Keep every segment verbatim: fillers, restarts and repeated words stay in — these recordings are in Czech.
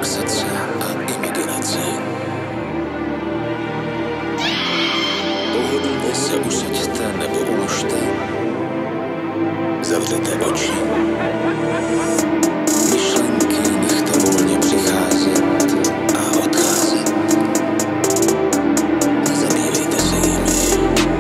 relaxace a imigrace. Pohodlně se usaďte nebo uložte. Zavřete oči. Myšlenky nechte volně přicházet a odcházet. Nezabývejte se jimi.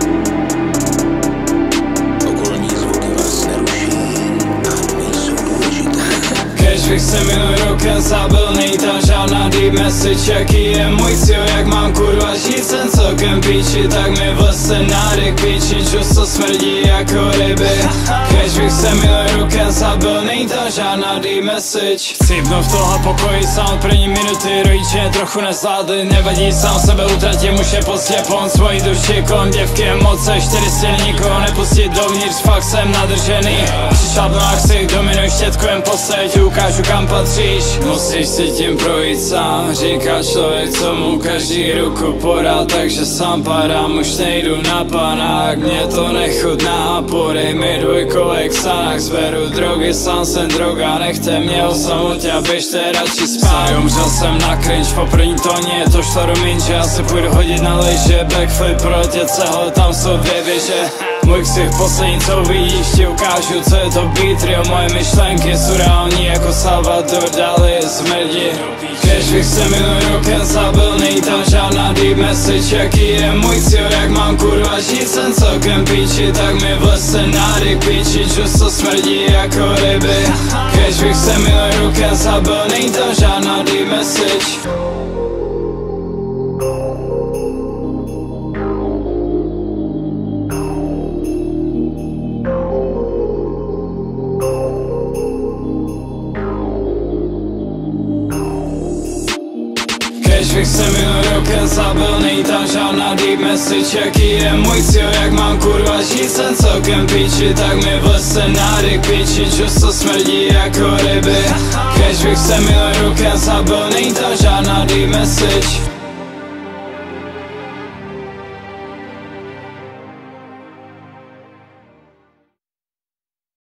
Okolní zvuky vás neruší a nejsou důležité. Kež bych se minulý rokem zabil, nej tam žádná deep message. Jaký je můj cíl, jak mám kurva žít, jsem celkem píči. Tak mi vleze nádech píči, čusto smrdí jako ryby. Kež bych se minulý rokem zabil, nej tam žádná deep message. Cípnu v tohle pokoji sám od první minuty, rodiče trochu nezvládli, nevadí, sám sebe utratím, už je pozdě, pon svojí duši kolem děvky emoce, čtyři stěny, nikoho nepustit dovnitř, fakt jsem nadržený. Přišlápnu na ksich, dominuj štětkujem poseď, ukážu kam patříš. Musíš si tím projít sám, říká člověk, co mu každý ruku podá, takže sám padám, už nejdu na panák, mě to nechutná, podej mi dvojkolek sanách, zberu drogy, sám jsem droga, nechte mě o samotě a běžte radši spát. Umřel jsem na cringe, po první tóně, to šlo do minže, já se půjdu hodit na lyže, backflip, proletět celé, tam jsou dvě věže. Můj ksich poslední, co vidíš, ti ukážu, co je to beat, trio, moje myšlenky jsou reální jako Salvador Dali z Mrdi. Kež bych se minulý rokem zabil, nej tam žádná deep message. Jaký je můj cíl, jak mám kurva žít, jsem celkem píči, tak mi vleze nádech píči, čusto smrdí jako ryby. Kež bych se minulý rokem zabil, nej tam žádná deep message. Kež bych se minulý rokem zabil, nej tam žádná deep message. Jaký je můj cíl, jak mám kurva žít, jsem celkem píči, tak mi vleze nádech píči, čusto smrdí jako ryby. Kež bych se minulý rokem zabil, nej tam žádná deep message.